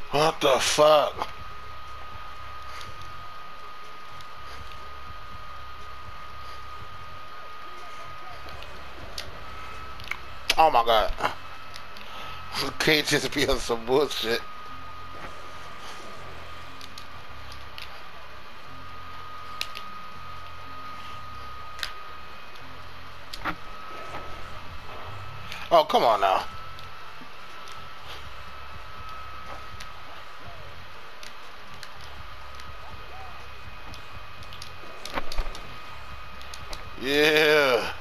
What the fuck? Oh my god. Can't just be on some bullshit. Oh, come on now. Yeah.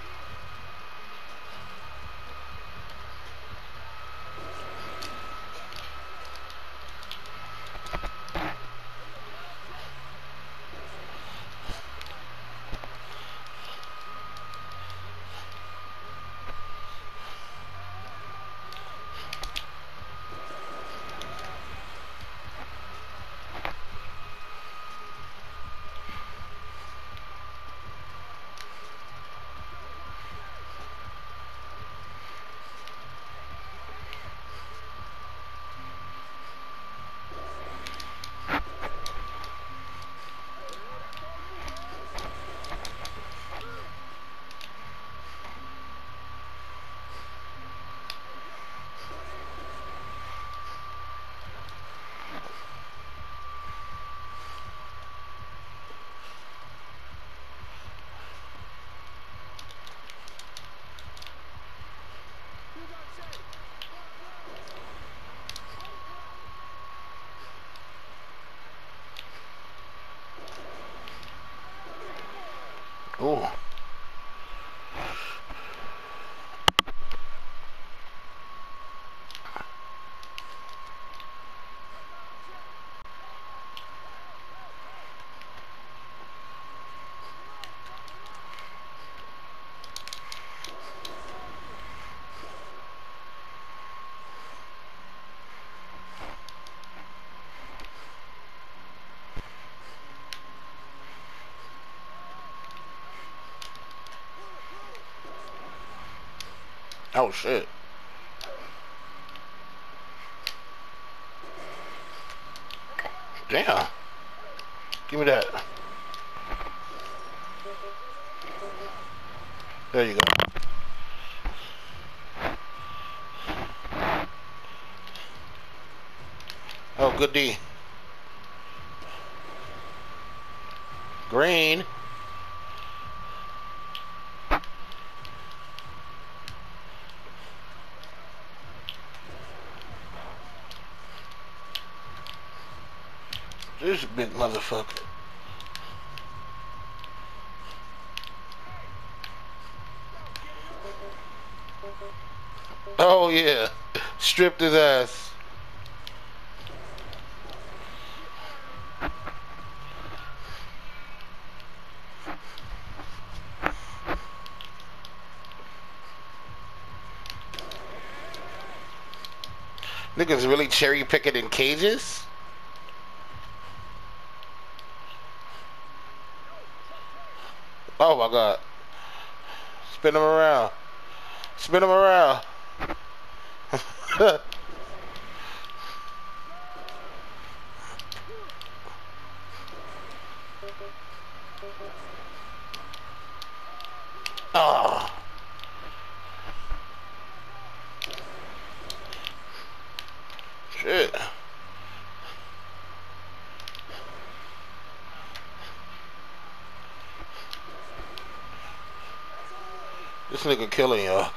Ooh. Oh shit. Damn. Give me that. There you go. Oh, good D. Green. This big motherfucker. Oh yeah. Stripped his ass. Niggas really cherry picking in cages? Oh my god. Spin him around. Spin him around. Oh. Shit. This nigga killing y'all.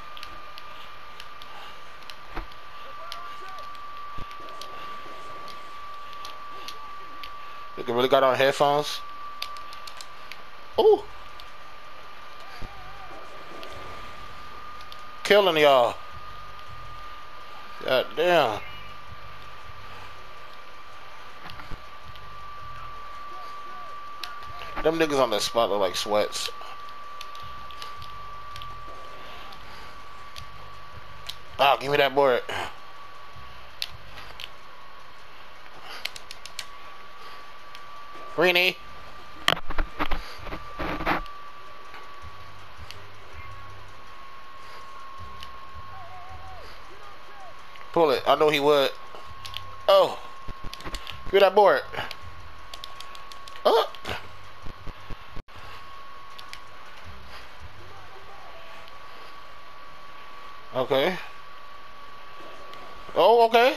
Nigga really got on headphones. Ooh. Killing y'all. God damn. Them niggas on that spot look like sweats. Oh, give me that board. Greenie. Pull it. I know he would. Oh. Give me that board. Up. Okay. Oh, okay.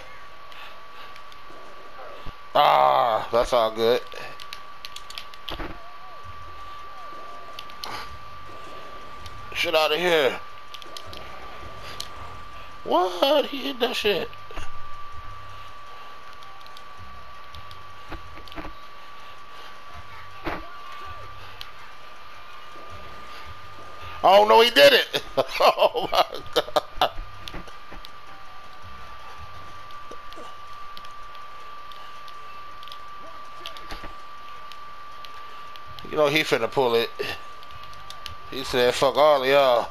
Ah, that's all good. Shit out of here. What? He hit that shit. Oh no, he did it. Oh my god. You know he finna pull it. He said, fuck all of y'all.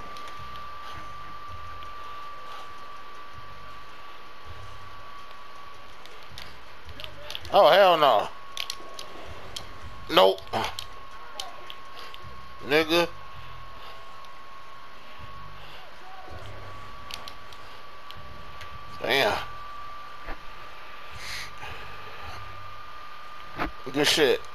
Oh, hell no. Nope. Nigga. Damn. Good shit.